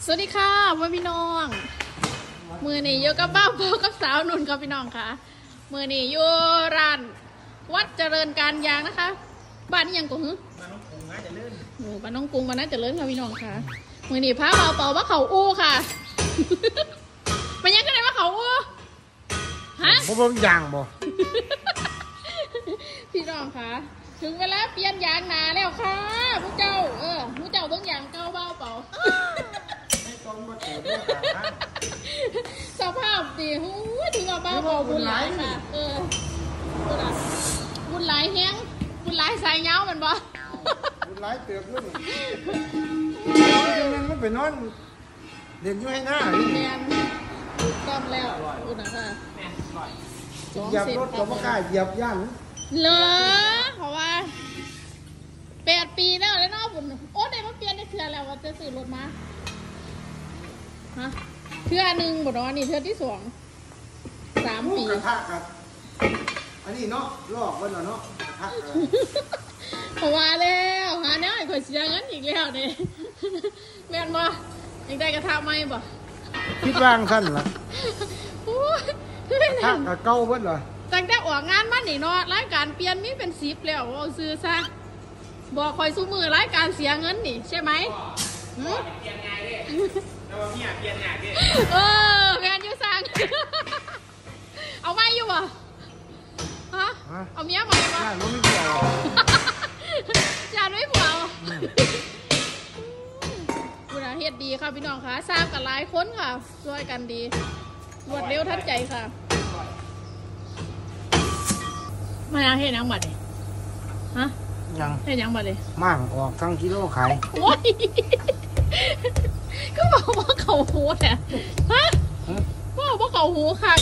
สวัสดีค่ะพ่อพี่น้องมือนี่อยู่กับบ้าพ่อกับสาวนุ่นกับพี่น้องค่ะมือนี่อยู่ร้านวัดเจริญการยางนะคะบ้านนี้ยังกูหื้อบ้านน้องกรุงนะเจริญบ้านน้องกรุงบ้านน่าเจริญค่ะพี่น้องค่ะมือนี่พาเป่าว่าเขาอู้ค่ะมันยังไงว่าเขาอู้ฮะผมยางบ่พี่น้องค่ะถึงเวลาเปลี่ยนยางนาแล้วค่ะผู้เจ้าผู้เจ้าเบิ่งยางเก่าเบาเป่าสภาพดีหูถึงเอาบ้าบอกบุญหลายค่ะบุญหลายแห้งบุญหลายสายเงามันบ่บุญหลายเติบด้วยมันไปนอนเด่นอยู่ให้หน้าแมนต้มแล้วอุณหค่ะเหยียบรถก็ไม่กล้าเหยียบย่านเลยเพราะว่า8 ปีแล้วเนาะผมโอ้ได้มาเปลี่ยนได้เทื่อแล้วว่าจะซื้อรถมาฮะเทื่อหนึ่งบ่เนาะนี่เทื่อที่3 ปีกระทะครับอันนี้เนาะลอกไว้เนาะกระทะเพราะว่าแล้วหาแนวให้ข่อยเสียเงินอีกแล้วเนี่ยแม่นบ่ยังได้กระทะไหมบ่คิดว่างสั้นล่ะกระทะกับเก่าเบิดเหรอตั้งแต่ออกงานมานี่เนาะรายการเปลี่ยนมีเป็น10แล้วเอาซื้อซะบอกข่อยสู้มือรายการเสียเงินนี่ใช่ไหมเปลี่ยนไงดิแล้วว่าเมียเปลี่ยนไงดิแม่นอยู่สั่งเอาไม่อยู่บ่ฮะเอาเมียมาบ่ย่านไม่เกี่ยวย่านไม่เผาคุณอาเฮ็ดดีค่ะพี่น้องค่ะทราบกันหลายคนค่ะช่วยกันดีรวดเร็วทันใจค่ะมายังเฮ็ดยังบัดนี่ฮะยังเฮ็ดยังบัดนี่มั่งออกทั้งกิโลขายโอ้ยก็บอกว่าเขาหูเนี่ยฮะบอกว่าเขาหูค่ะ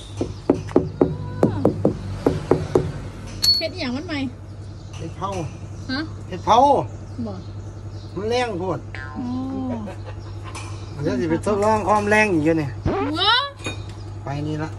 เฮ็ดอย่างมันใหม่เห็ดเผาฮะเห็ดเผาบอกมันแรงโคตรเดี๋ยวจะไปทดลองความแรงอีกเนี่ยไปนี่ละ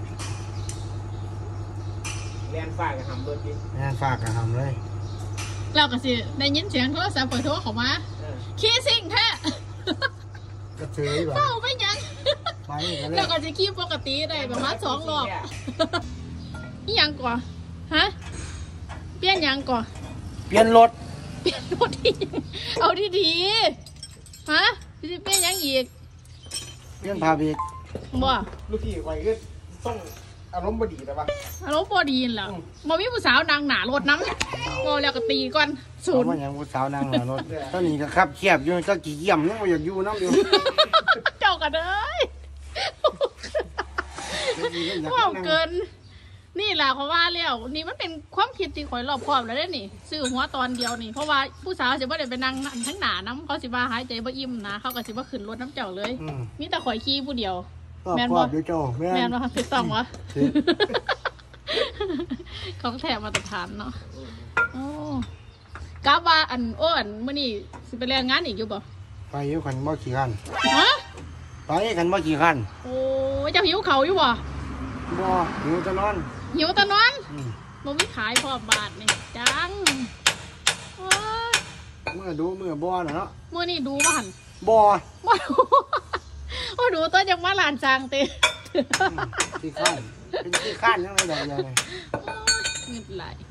แรงฝากกับหำเบิร์ดดิแรงฝากกับหำเลยเราก็สิได้ยินเสียงโทรศัพท์เปิดโทรเข้ามาขี้ซิ่งแท้กระเทยแบบเฝ้าไม่ยังเราก็จะขี้ปกติได้ประมาณ2 รอบนี่ยังก่อฮะเปลี่ยนยังก่อเปลี่ยนรถที่เอาดีๆฮะจะเปลี่ยนยังอีกเปลี่ยนพาเบรกบ่ลูกพี่ไว้ก็ต้องอารมณ์บดีแต่ว่าอารมณ์บดีนแล้วบ่มีผู้สาวนางหนารถน้ำบ่แล้วก็ตีก่อนศูนย์อย่างผู้สาวนางหนารถตอนนี้ก็ขับเขียบอยู่ก็กี่เยี่ยมยังไม่อยากอยู่น้ำอยู่เจ้ากันเลยว่าเกินนี่แหละเขาว่าแล้วนี่มันเป็นความคิดที่ข่อยรอบคอบแล้วได้นี่ซื้อหัวตอนเดียวนี่เพราะว่าผู้สาวจะไม่ได้ไปนั่งทั้งหนาน้ำเขาสิว่าหายใจบ่อิ่มนะเขาก็สิว่าขึ้นรถน้ำเจ้าเลยมีแต่ข่อยขี้ผู้เดียวแม่นบ่แม่นบ่ถูกต้องวะของแถมมาตรฐานเนาะโอ้กาว่าอันมื้อนี้สิไปเรียนงานอีกอยู่บ่ไปอยู่กันบ่กี่คันฮะไปกันบ่กี่คันโอ้เจ้าหิวเขาอยู่บ่บ่หิวตะนอนหิวตะนอนบ่มีขายพอบาทนี่จังเมื่อดูเมื่อบ่น่ะเนาะเมื่อนี่ดูบ่หันบ่ดูตัวจังว่าหลานจางเตะที่ข้านเป็นที่ข้านยังไงได้ยังไงเงินไหล